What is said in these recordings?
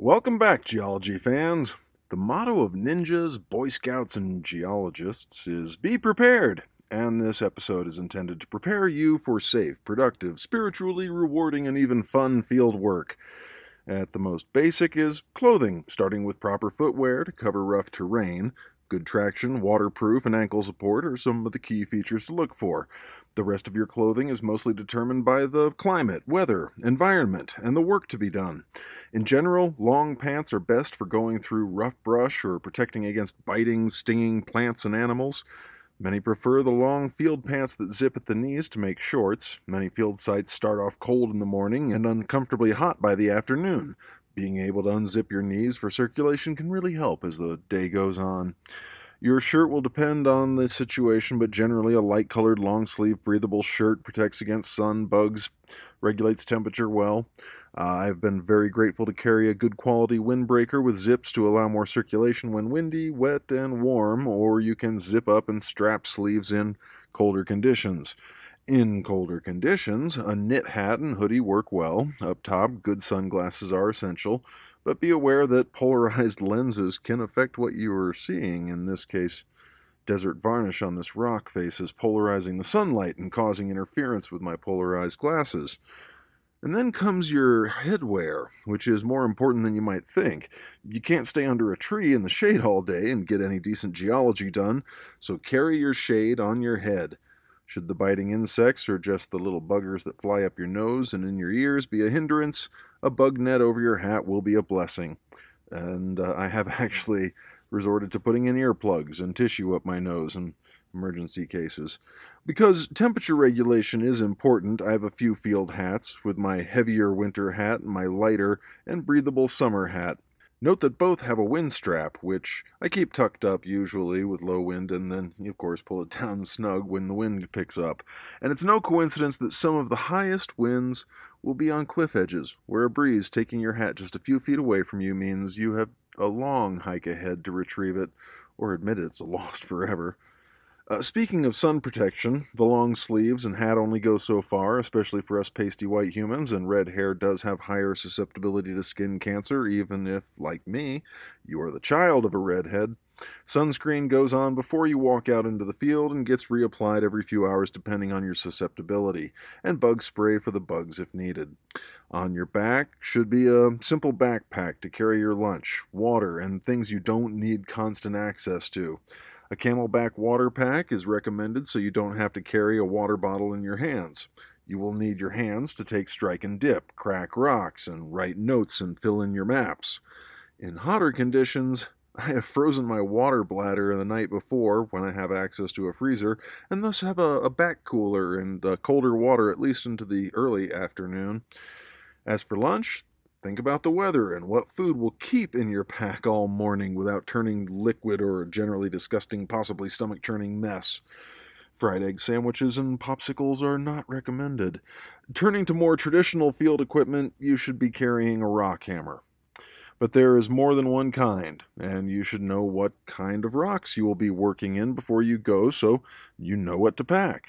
Welcome back, geology fans. The motto of ninjas, Boy Scouts, and geologists is be prepared, and this episode is intended to prepare you for safe, productive, spiritually rewarding, and even fun field work. At the most basic is clothing, starting with proper footwear to cover rough terrain. Good traction, waterproof, and ankle support are some of the key features to look for. The rest of your clothing is mostly determined by the climate, weather, environment, and the work to be done. In general, long pants are best for going through rough brush or protecting against biting, stinging plants and animals. Many prefer the long field pants that zip at the knees to make shorts. Many field sites start off cold in the morning and uncomfortably hot by the afternoon. Being able to unzip your knees for circulation can really help as the day goes on. Your shirt will depend on the situation, but generally a light-colored, long-sleeve, breathable shirt protects against sun, bugs, regulates temperature well. I've been very grateful to carry a good quality windbreaker with zips to allow more circulation when windy, wet, and warm, or you can zip up and strap sleeves in colder conditions. In colder conditions, a knit hat and hoodie work well. Up top, good sunglasses are essential, but be aware that polarized lenses can affect what you are seeing. In this case, desert varnish on this rock face is polarizing the sunlight and causing interference with my polarized glasses. And then comes your headwear, which is more important than you might think. You can't stay under a tree in the shade all day and get any decent geology done, so carry your shade on your head. Should the biting insects or just the little buggers that fly up your nose and in your ears be a hindrance, a bug net over your hat will be a blessing. And I have actually resorted to putting in earplugs and tissue up my nose in emergency cases. Because temperature regulation is important, I have a few field hats, with my heavier winter hat and my lighter and breathable summer hat. Note that both have a wind strap, which I keep tucked up usually with low wind, and then, of course, pull it down snug when the wind picks up. And it's no coincidence that some of the highest winds will be on cliff edges, where a breeze taking your hat just a few feet away from you means you have a long hike ahead to retrieve it, or admit it's lost forever. Speaking of sun protection, the long sleeves and hat only go so far, especially for us pasty white humans, and red hair does have higher susceptibility to skin cancer, even if, like me, you are the child of a redhead. Sunscreen goes on before you walk out into the field and gets reapplied every few hours depending on your susceptibility, and bug spray for the bugs if needed. On your back should be a simple backpack to carry your lunch, water, and things you don't need constant access to. A camelback water pack is recommended so you don't have to carry a water bottle in your hands. You will need your hands to take strike and dip, crack rocks, and write notes and fill in your maps. In hotter conditions, I have frozen my water bladder the night before when I have access to a freezer, and thus have a back cooler and colder water at least into the early afternoon. As for lunch, think about the weather and what food will keep in your pack all morning without turning liquid or a generally disgusting, possibly stomach-churning mess. Fried egg sandwiches and popsicles are not recommended. Turning to more traditional field equipment, you should be carrying a rock hammer. But there is more than one kind, and you should know what kind of rocks you will be working in before you go so you know what to pack.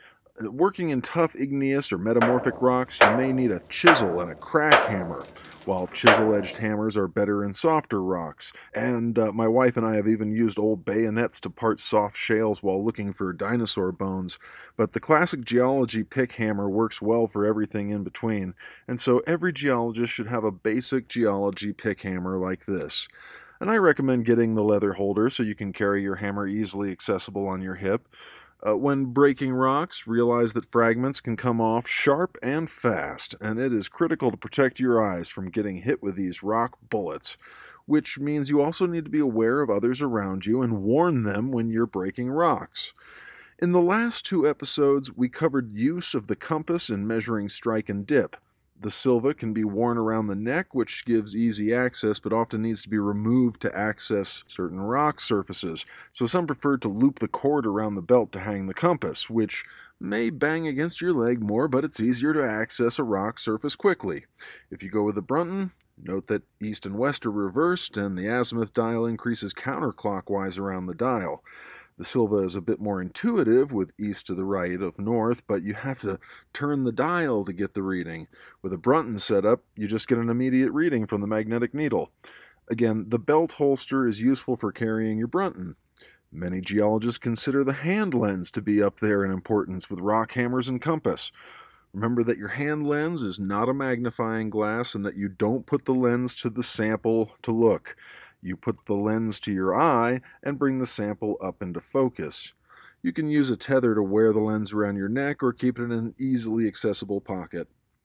Working in tough igneous or metamorphic rocks, you may need a chisel and a crack hammer, while chisel-edged hammers are better in softer rocks. And my wife and I have even used old bayonets to part soft shales while looking for dinosaur bones. But the classic geology pick hammer works well for everything in between, and so every geologist should have a basic geology pick hammer like this. And I recommend getting the leather holder so you can carry your hammer easily accessible on your hip. When breaking rocks, realize that fragments can come off sharp and fast, and it is critical to protect your eyes from getting hit with these rock bullets, which means you also need to be aware of others around you and warn them when you're breaking rocks. In the last two episodes, we covered use of the compass in measuring strike and dip. The silva can be worn around the neck, which gives easy access, but often needs to be removed to access certain rock surfaces. So some prefer to loop the cord around the belt to hang the compass, which may bang against your leg more, but it's easier to access a rock surface quickly. If you go with the Brunton, note that east and west are reversed, and the azimuth dial increases counterclockwise around the dial. The Silva is a bit more intuitive with east to the right of north, but you have to turn the dial to get the reading. With a Brunton setup, you just get an immediate reading from the magnetic needle. Again, the belt holster is useful for carrying your Brunton. Many geologists consider the hand lens to be up there in importance with rock hammers and compass. Remember that your hand lens is not a magnifying glass and that you don't put the lens to the sample to look. You put the lens to your eye and bring the sample up into focus. You can use a tether to wear the lens around your neck or keep it in an easily accessible pocket.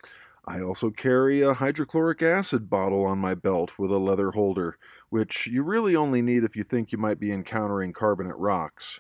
I also carry a hydrochloric acid bottle on my belt with a leather holder, which you really only need if you think you might be encountering carbonate rocks.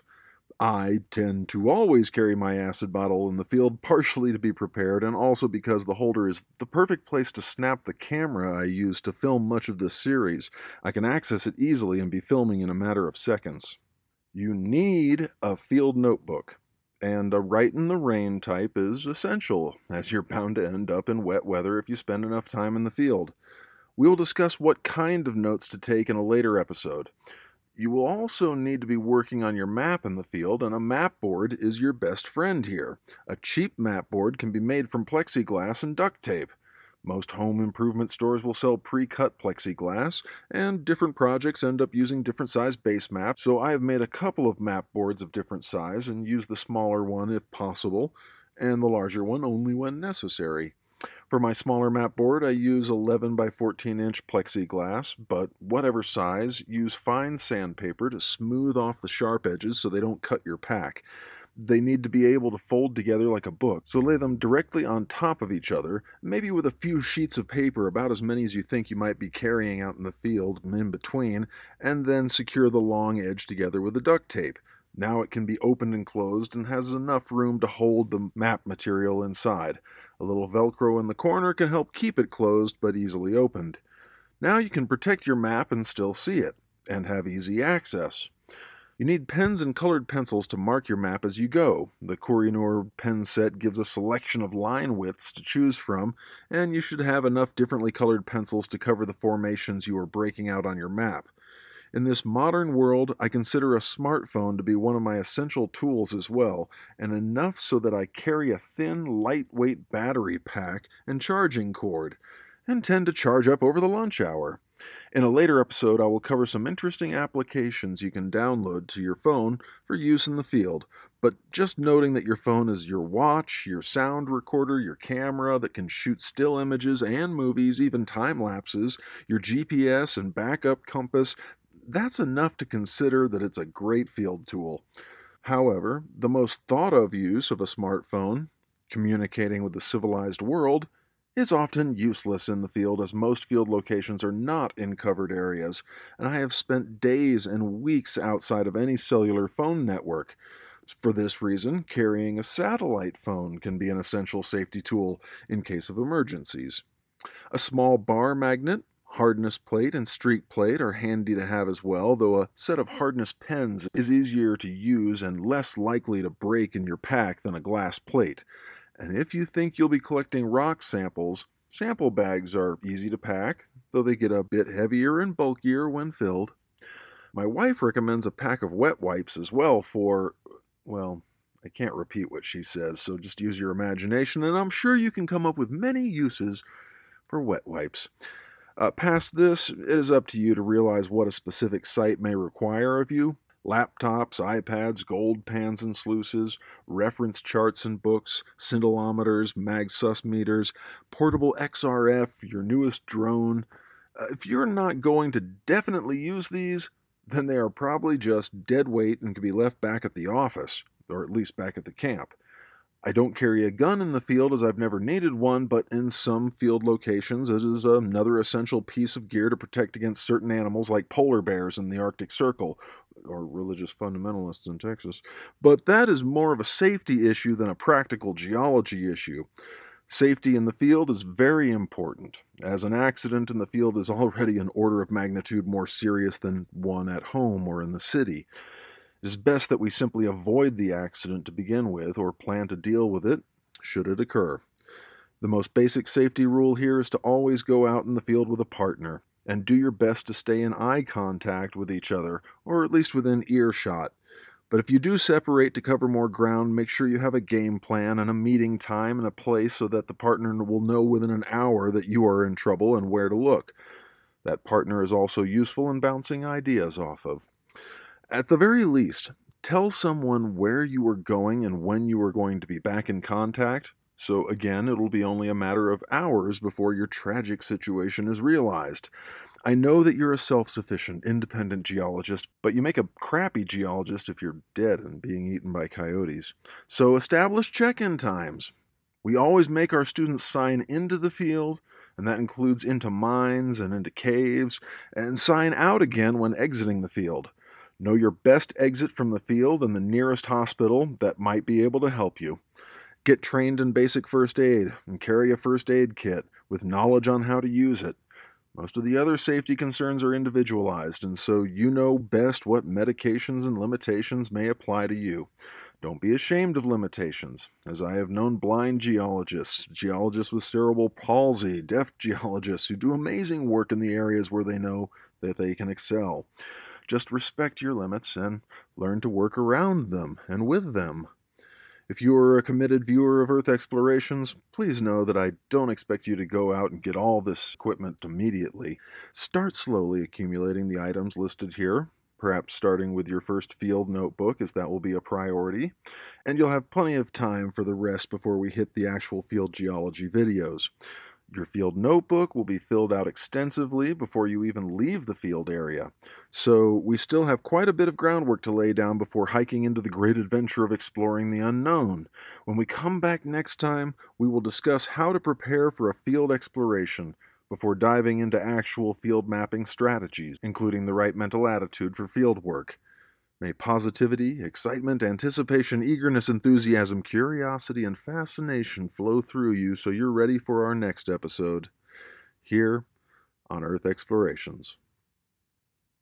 I tend to always carry my acid bottle in the field, partially to be prepared, and also because the holder is the perfect place to snap the camera I use to film much of this series. I can access it easily and be filming in a matter of seconds. You need a field notebook, and a write in the rain type is essential, as you're bound to end up in wet weather if you spend enough time in the field. We will discuss what kind of notes to take in a later episode. You will also need to be working on your map in the field, and a map board is your best friend here. A cheap map board can be made from plexiglass and duct tape. Most home improvement stores will sell pre-cut plexiglass, and different projects end up using different size base maps, so I have made a couple of map boards of different size and use the smaller one if possible, and the larger one only when necessary. For my smaller map board, I use 11 by 14 inch plexiglass, but whatever size, use fine sandpaper to smooth off the sharp edges so they don't cut your pack. They need to be able to fold together like a book, so lay them directly on top of each other, maybe with a few sheets of paper, about as many as you think you might be carrying out in the field and in between, and then secure the long edge together with the duct tape. Now it can be opened and closed and has enough room to hold the map material inside. A little Velcro in the corner can help keep it closed but easily opened. Now you can protect your map and still see it, and have easy access. You need pens and colored pencils to mark your map as you go. The Koh-i-Noor pen set gives a selection of line widths to choose from, and you should have enough differently colored pencils to cover the formations you are breaking out on your map. In this modern world, I consider a smartphone to be one of my essential tools as well, and enough so that I carry a thin, lightweight battery pack and charging cord, and tend to charge up over the lunch hour. In a later episode, I will cover some interesting applications you can download to your phone for use in the field, but just noting that your phone is your watch, your sound recorder, your camera that can shoot still images and movies, even time lapses, your GPS and backup compass, that's enough to consider that it's a great field tool. However, the most thought of use of a smartphone, communicating with the civilized world, is often useless in the field, as most field locations are not in covered areas, and I have spent days and weeks outside of any cellular phone network. For this reason, carrying a satellite phone can be an essential safety tool in case of emergencies. A small bar magnet, hardness plate, and streak plate are handy to have as well, though a set of hardness pens is easier to use and less likely to break in your pack than a glass plate. And if you think you'll be collecting rock samples, sample bags are easy to pack, though they get a bit heavier and bulkier when filled. My wife recommends a pack of wet wipes as well for, well, I can't repeat what she says, so just use your imagination, and I'm sure you can come up with many uses for wet wipes. Past this, it is up to you to realize what a specific site may require of you. Laptops, iPads, gold pans and sluices, reference charts and books, scintillometers, mag-sus meters, portable XRF, your newest drone. If you're not going to definitely use these, then they are probably just dead weight and can be left back at the office, or at least back at the camp. I don't carry a gun in the field as I've never needed one, but in some field locations it is another essential piece of gear to protect against certain animals like polar bears in the Arctic Circle, or religious fundamentalists in Texas. But that is more of a safety issue than a practical geology issue. Safety in the field is very important, as an accident in the field is already an order of magnitude more serious than one at home or in the city. It is best that we simply avoid the accident to begin with, or plan to deal with it should it occur. The most basic safety rule here is to always go out in the field with a partner, and do your best to stay in eye contact with each other, or at least within earshot. But if you do separate to cover more ground, make sure you have a game plan and a meeting time and a place so that the partner will know within an hour that you are in trouble and where to look. That partner is also useful in bouncing ideas off of. At the very least, tell someone where you are going and when you are going to be back in contact. So again, it'll be only a matter of hours before your tragic situation is realized. I know that you're a self-sufficient, independent geologist, but you make a crappy geologist if you're dead and being eaten by coyotes. So establish check-in times. We always make our students sign into the field, and that includes into mines and into caves, and sign out again when exiting the field. Know your best exit from the field and the nearest hospital that might be able to help you. Get trained in basic first aid and carry a first aid kit with knowledge on how to use it. Most of the other safety concerns are individualized, and so you know best what medications and limitations may apply to you. Don't be ashamed of limitations, as I have known blind geologists, geologists with cerebral palsy, deaf geologists who do amazing work in the areas where they know that they can excel. Just respect your limits and learn to work around them and with them. If you are a committed viewer of Earth explorations, please know that I don't expect you to go out and get all this equipment immediately. Start slowly accumulating the items listed here, perhaps starting with your first field notebook, as that will be a priority, and you'll have plenty of time for the rest before we hit the actual field geology videos. Your field notebook will be filled out extensively before you even leave the field area. So we still have quite a bit of groundwork to lay down before hiking into the great adventure of exploring the unknown. When we come back next time, we will discuss how to prepare for a field exploration before diving into actual field mapping strategies, including the right mental attitude for field work. May positivity, excitement, anticipation, eagerness, enthusiasm, curiosity, and fascination flow through you so you're ready for our next episode here on Earth Explorations.